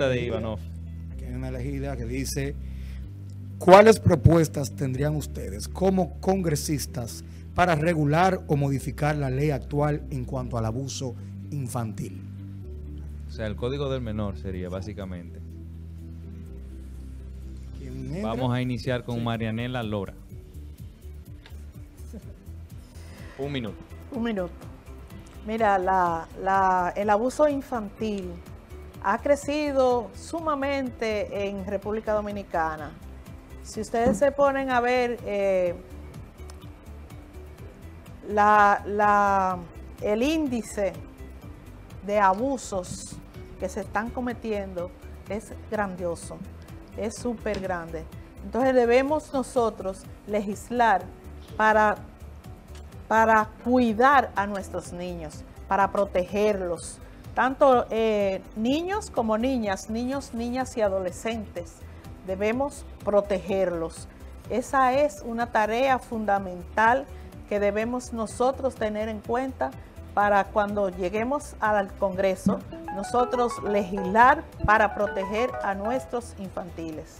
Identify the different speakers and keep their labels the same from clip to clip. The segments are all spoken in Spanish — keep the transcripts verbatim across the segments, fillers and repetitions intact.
Speaker 1: de Ivanov.
Speaker 2: Que hay una elegida que dice: ¿cuáles propuestas tendrían ustedes como congresistas para regular o modificar la ley actual en cuanto al abuso infantil?
Speaker 1: O sea, el código del menor sería básicamente. Vamos a iniciar con sí. Marianela Lora. Un minuto.
Speaker 3: Un minuto. Mira, la, la, el abuso infantil ha crecido sumamente en República Dominicana. Si ustedes se ponen a ver eh, la, la, el índice de abusos que se están cometiendo es grandioso, es súper grande. Entonces debemos nosotros legislar para, para cuidar a nuestros niños, para protegerlos, tanto eh, niños como niñas, niños, niñas y adolescentes. Debemos protegerlos. Esa es una tarea fundamental que debemos nosotros tener en cuenta para cuando lleguemos al Congreso, nosotros legislar para proteger a nuestros infantiles.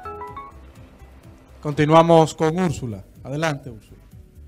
Speaker 2: Continuamos con Úrsula. Adelante, Úrsula.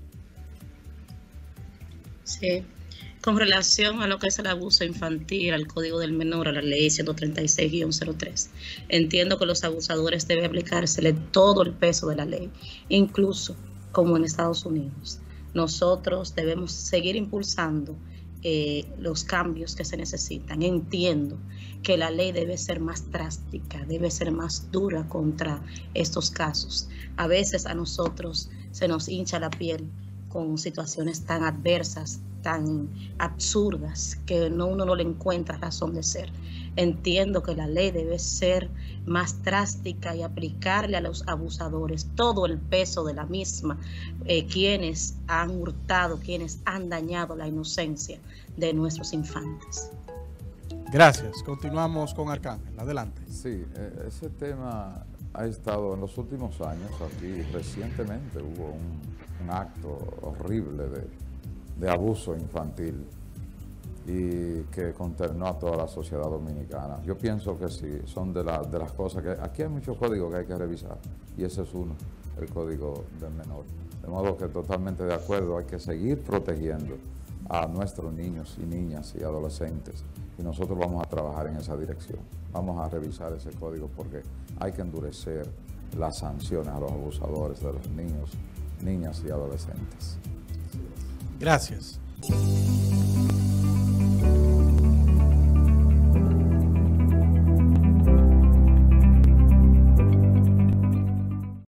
Speaker 4: Sí, con relación a lo que es el abuso infantil, al Código del Menor, a la ley ciento treinta y seis guion cero tres, entiendo que los abusadores deben aplicársele todo el peso de la ley, incluso como en Estados Unidos. Nosotros debemos seguir impulsando eh, los cambios que se necesitan. Entiendo que la ley debe ser más drástica, debe ser más dura contra estos casos. A veces a nosotros se nos hincha la piel con situaciones tan adversas, tan absurdas, que no, uno no le encuentra razón de ser. Entiendo que la ley debe ser más drástica y aplicarle a los abusadores todo el peso de la misma, eh, quienes han hurtado, quienes han dañado la inocencia de nuestros infantes.
Speaker 2: Gracias. Continuamos con Arcángel. Adelante.
Speaker 5: Sí, eh, ese tema ha estado en los últimos años aquí. Recientemente hubo un, un acto horrible de, de abuso infantil y que consternó a toda la sociedad dominicana. Yo pienso que sí, son de, la, de las cosas que... Aquí hay muchos códigos que hay que revisar y ese es uno, el Código del Menor. De modo que totalmente de acuerdo, hay que seguir protegiendo a nuestros niños y niñas y adolescentes y nosotros vamos a trabajar en esa dirección. Vamos a revisar ese código porque hay que endurecer las sanciones a los abusadores de los niños, niñas y adolescentes.
Speaker 2: Gracias.